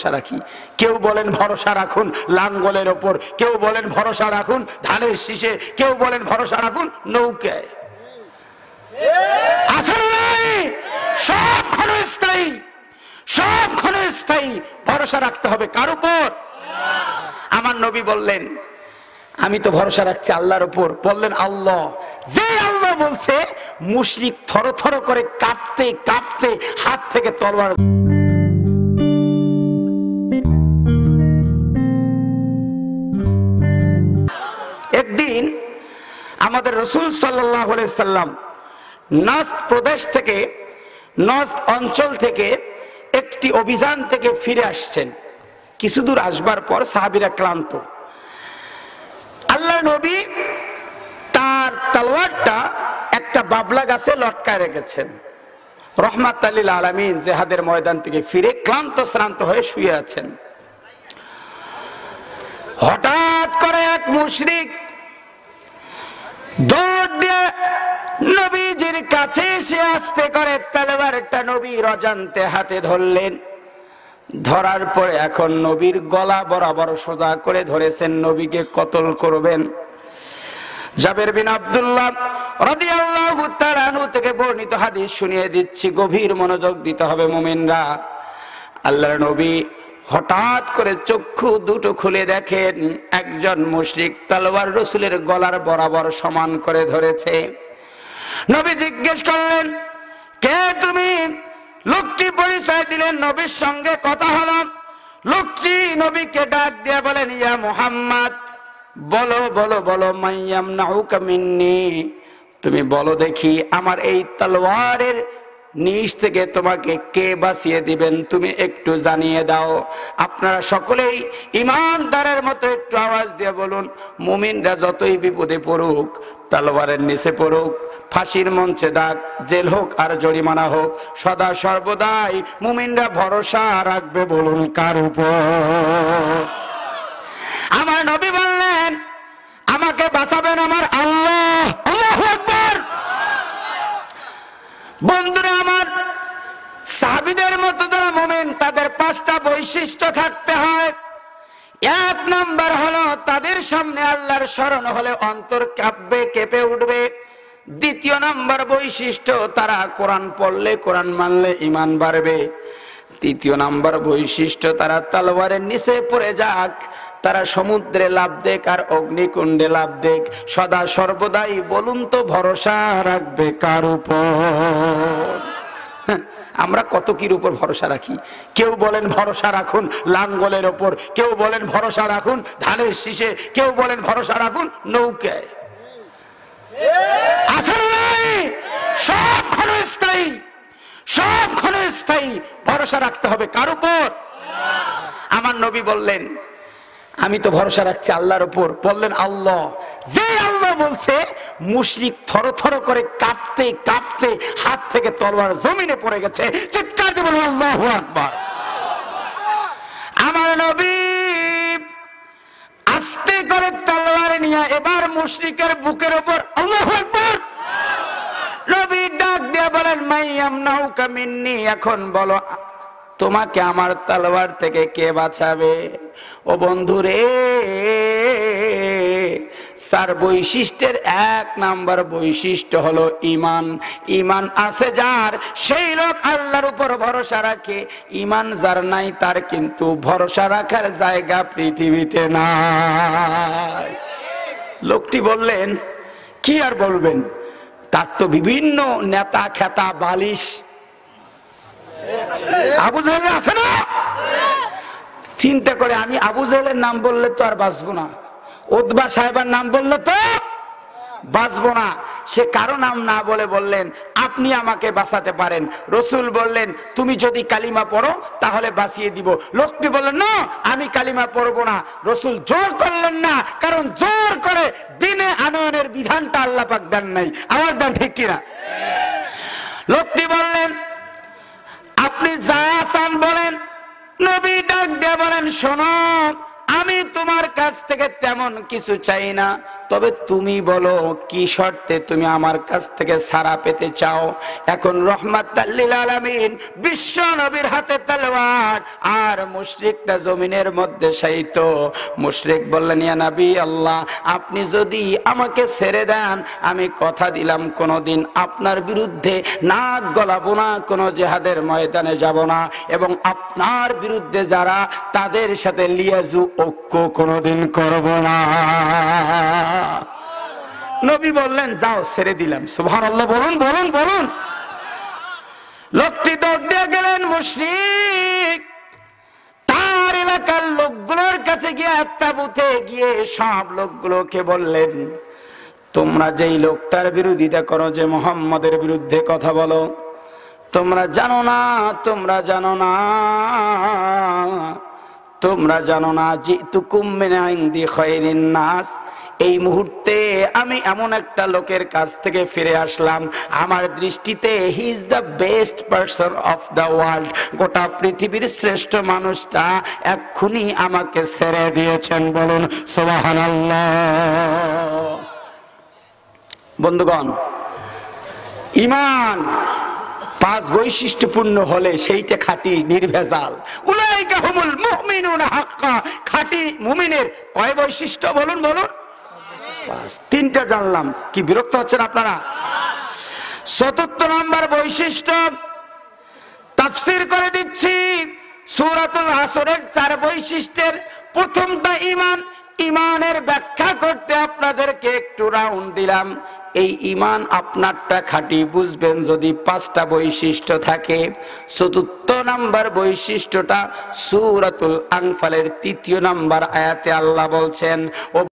ভরসা রাখি। কেউ বলেন ভরসা রাখুন লাঙ্গলের ওপর, কেউ বলেন ভরসা রাখুন ধানের শীষে, কেউ বলেন ভরসা রাখুন নৌকায়। আসলে নাই, সব ক্ষণস্থায়ী, সব ক্ষণস্থায়ী। ভরসা রাখতে হবে কার উপর? আমার নবী বললেন আমি তো ভরসা রাখছি আল্লাহর উপর। বললেন আল্লাহ। যে আল্লাহ বলছে মুশরিক থরথর করে কাঁপতে কাঁপতে হাত থেকে তলোয়ার। একদিন আমাদের রাসূল সাল্লাল্লাহু আলাইহি সাল্লাম নজদ প্রদেশ থেকে, নজদ অঞ্চল থেকে একটি অভিযান থেকে ফিরে আসছেন। কিছু দূর আসবার পর সাহাবীরা ক্লান্ত। আল্লাহ নবী তার তলোয়ারটা একটা বাবলা গাছে লটকায় রেখেছেন। রহমাতাল লিল আলামিন জিহাদের ময়দান থেকে ফিরে ক্লান্ত শ্রান্ত হয়ে শুয়ে আছেন। হঠাৎ করে এক মুশরিক দৌড় দিয়ে নবীজির কাছে এসে আস্তে করে তলোয়ারটা নবীর অজান্তে হাতে ধরলেন। ধরার পরে এখন নবীর গলা বরাবর সোজা করে ধরেছেন, নবীকে কতল করবেন। জাবের বিন আব্দুল্লাহ রাদিয়াল্লাহু তাআলা আনহু থেকে বর্ণিত হাদিস শুনিয়ে দিচ্ছি, গভীর মনোযোগ দিতে হবে মুমিনরা। আল্লাহর নবী হঠাৎ করে চক্ষু দুটো খুলে দেখেন একজন মুশরিক তলোয়ার রাসূলের গলার বরাবর সমান করে ধরেছে। নবী জিজ্ঞেস করলেন কে তুমি? লোকটি পরিচয় দিলেন, নবীর সঙ্গে কথা হলো। লোকটি নবীকে ডাক দিয়ে বলেন ইয়া মুহাম্মদ, বলো বলো বলো, মাইয়ামনাউকা মিন্নি, তুমি বলো দেখি আমার এই তলোয়ারের নিচ থেকে তোমাকে কে বাঁচিয়ে দিবেন, তুমি একটু জানিয়ে দাও। আপনারা সকলেই ইমানদারের মতো একটু আওয়াজ দিয়ে বলুন, মুমিনরা যতই বিপদে পড়ুক, তলোয়ারের নিচে পড়ুক, ফাঁসির মঞ্চে দাগ, জেল হোক আর জরিমানা হোক, সদা সর্বদাই মুমিনরা ভরসা রাখবে। বলুন কার উপর? আমার নবী বললেন আমাকে বাঁচাবেন আমার আল্লাহ। আল্লাহু আকবার। বন্ধুরা আমার, সাহাবীদের মতো যারা মুমিন তাদের পাঁচটা বৈশিষ্ট্য থাকতে হয়। এক নাম্বার হলো তাদের সামনে আল্লাহর স্মরণ হলে অন্তর কাঁপবে, কেঁপে উঠবে। দ্বিতীয় নাম্বার বৈশিষ্ট্য, তারা কোরআন পড়লে, কোরআন মানলে ঈমান বাড়বে। তৃতীয় নাম্বার বৈশিষ্ট্য, তারা তলোয়ারের নিচে পড়ে যাক, তারা সমুদ্রে লাফ দেখ আর অগ্নিকুণ্ডে লাফ দেখ, সদা সর্বদাই বলুন তো ভরসা রাখবে কার উপর? আমরা কত কির উপর ভরসা রাখি। কেউ বলেন ভরসা রাখুন লাঙ্গলের ওপর, কেউ বলেন ভরসা রাখুন ধানের শীষে, কেউ বলেন ভরসা রাখুন নৌকায়। আসলে নাই, সব ক্ষণস্থায়ী, সব ক্ষণস্থায়ী। ভরসা রাখতে হবে কার উপর? আমার নবী বললেন আমি তো ভরসা রাখছি আল্লাহর উপর। বললেন আল্লাহ। যে আল্লাহ বলছে মুশরিক থরথর করে কাঁপতে কাঁপতে হাত থেকে তলোয়ার জমিনে পড়ে গেছে। চিৎকার দিয়ে বলুন আল্লাহু আকবার। আমার নবী আস্তে করে তলোয়ার নিয়ে এবার মুশরিকের বুকের উপর আল্লাহু আকবার। নবী ডাক দিয়ে বলেন মাইয়ামনাউকা মিন্নি, এখন বলো তোমাকে আমার তলোয়ার থেকে কে বাঁচাবে? ও বন্ধু রে, চার বৈশিষ্ট্যের এক নাম্বার বৈশিষ্ট্য হলো ঈমান। ঈমান আছে যার, সেই লোক আল্লাহর উপর ভরসা রাখে। ঈমান যার নাই, তার কিন্তু ভরসা রাখার জায়গা পৃথিবীতে নাই। লোকটি বললেন কি আর বলবেন, তার তো বিভিন্ন নেতা খেতা বালিশ আবু জাহেল আছে না? চিন্তা করে আমি আবু জাহেলের নাম বললে তো আর বাঁচবো না, উতবা সাহেবের নাম বললে তো বাঁচবো না। সে কারো নাম না বলে বললেন আপনি আমাকে বাঁচাতে পারেন। রসুল বললেন তুমি যদি কালিমা পড়ো তাহলে বাঁচিয়ে দিব। লোকটি বললেন না আমি কালিমা পড়বো না। রসুল জোর করলেন না, কারণ জোর করে দিনে আনয়নের বিধানটা আল্লাহ পাক দেন নাই। আওয়াজ দেন ঠিক কিনা? লোকটি বললেন আপনি যা চান বলেন। নবী ডাক দিয়ে বলেন শোনো, আমি তোমার কাছ থেকে তেমন কিছু চাই না, তবে তুমি বলো কি শর্তে তুমি আমার কাছ থেকে ছাড়া পেতে চাও। এখন রহমাতাল লিল আলামিন বিশ্ব নবীর হাতে তলোয়ার, আর মুশরিকটা জমিনের মধ্যে শায়িত। মুশরিক বললেন, ইয়া নবী আল্লাহ, আপনি যদি আমাকে ছেড়ে দেন, আমি কথা দিলাম কোনোদিন আপনার বিরুদ্ধে নাক গলাবো না, কোনো জিহাদের ময়দানে যাব না, এবং আপনার বিরুদ্ধে যারা তাদের সাথে লিয়াজু ঐক্য কোনোদিন করব না। নবী বললেন, যাও, ছেড়ে দিলাম। সুবহানাল্লাহ বলুন, বলুন, বলুন। লোকটি দৌড় দিয়ে গেলেন মুশরিক, তার এলাকার লোকগুলোর কাছে গিয়ে তাঁবুতে গিয়ে সব লোকগুলোকে বললেন, তোমরা যেই লোকটার বিরোধিতা করো, যে মুহাম্মদের বিরুদ্ধে কথা বলো, তোমরা জানো না, তোমরা জানো না, তোমরা জানো না, জিতুকুম মিন ইনদি খায়রিন নাস, এই মুহূর্তে আমি এমন একটা লোকের কাছ থেকে ফিরে আসলাম, আমার দৃষ্টিতে he is the best person of the world, গোটা পৃথিবীর শ্রেষ্ঠ মানুষটা এক্ষুনি আমাকে ছেড়ে দিয়েছেন। বলুন সুবহানাল্লাহ। বন্ধুগণ, ঈমান 5 বৈশিষ্ট্যপূর্ণ হলে সেইটা খাঁটি নির্ভেজাল। উলাইকা হুমুল মুমিনুনা হাক্কা, খাঁটি মুমিনের কয় বৈশিষ্ট্য বলুন, বলুন? 5। 3টা জানলাম, কি বিরক্ত হচ্ছেন আপনারা? 4th নম্বর বৈশিষ্ট্য তাফসীর করে দিচ্ছি। সূরাতুল আসরের 4 বৈশিষ্ট্যের প্রথমটা ঈমান। ঈমানের ব্যাখ্যা করতে আপনাদেরকে একটু রাউন্ড দিলাম। এই ঈমান আপনারটা খাঁটি বুঝবেন যদি 5টা বৈশিষ্ট্য থাকে। 4th নম্বর বৈশিষ্ট্যটা সূরাতুল আনফালের 3য় নম্বর আয়াতে আল্লাহ বলছেন,